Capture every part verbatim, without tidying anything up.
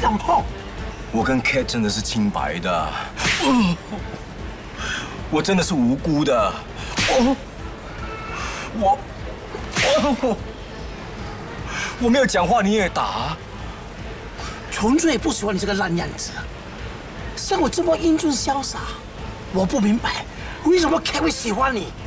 想痛。 我跟 Cat 真的是清白的，我真的是无辜的。我我我我没有讲话，你也打。 纯粹不喜欢你这个烂样子。像我这么英俊潇洒，我不明白为什么 Cat 会喜欢你。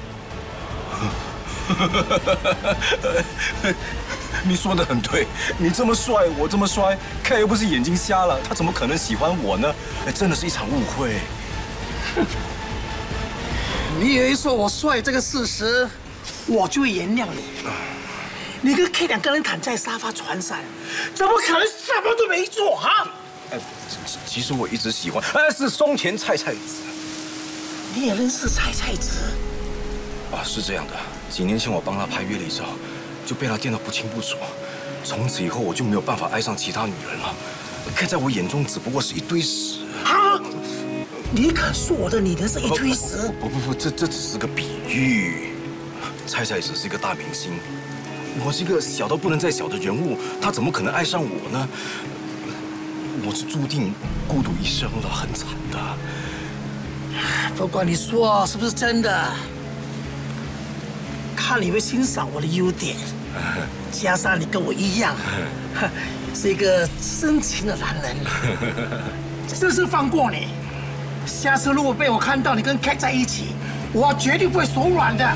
你说的很对，你这么帅，我这么帅 ，Cat 又不是眼睛瞎了，他怎么可能喜欢我呢？哎，真的是一场误会。 你以为说我帅这个事实，我就会原谅你？你跟 K 两个人躺在沙发床上，怎么可能什么都没做啊？ 哎，其实我一直喜欢，哎，是松田菜菜子。 你也认识菜菜子？ 啊，是这样的，几年前我帮他拍月历照，就被他电得不清不楚。从此以后，我就没有办法爱上其他女人了。K 在我眼中只不过是一堆屎。 啊！你敢说我的女人是一堆屎？ 不不不，这这只是个比喻。菜菜子是一个大明星。我是一个小到不能再小的人物，他怎么可能爱上我呢？我是注定孤独一生了，很惨的。 不管你说是不是真的，看你会欣赏我的优点，加上你跟我一样，是一个深情的男人，这次放过你。下次如果被我看到你跟 Cat 在一起，我绝对不会手软的。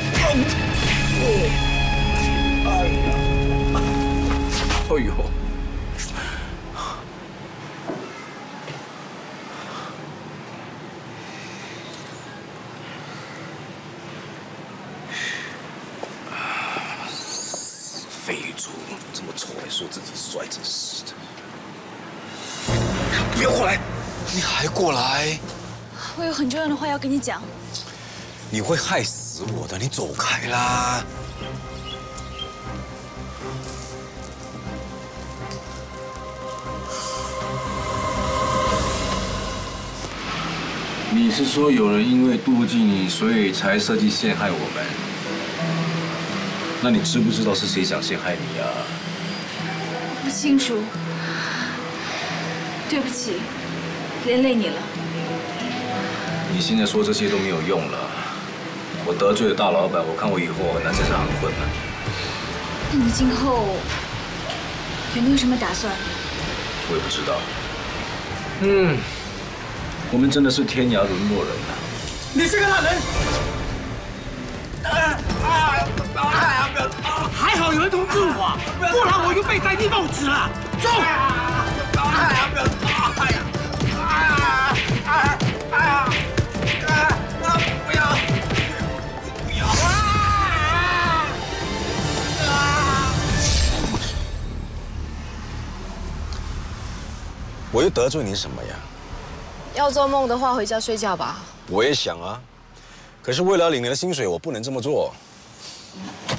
哎呀，哎呦！废猪，这么丑还说自己帅，真是的！不要过来！你还过来？ 我有很重要的话要跟你讲。 你会害死我的！你走开啦！你是说有人因为妒忌你，所以才设计陷害我们？那你知不知道是谁想陷害你啊？ 不清楚，对不起，连累你了。 你现在说这些都没有用了。我得罪了大老板，我看我以后很难在这行混了。 那你今后有没有什么打算？ 我也不知道。嗯，我们真的是天涯沦落人啊！ 你这个烂人！啊啊啊！不要！还好有人通知我，不然我就被戴绿帽子了。走！哎呀！不要！哎呀！不要！哎呀！哎呀！哎呀！哎呀！不要！不要！啊！啊！ 我又得罪你什么呀？ 要做梦的话，回家睡觉吧。 我也想啊，可是为了领你的薪水，我不能这么做。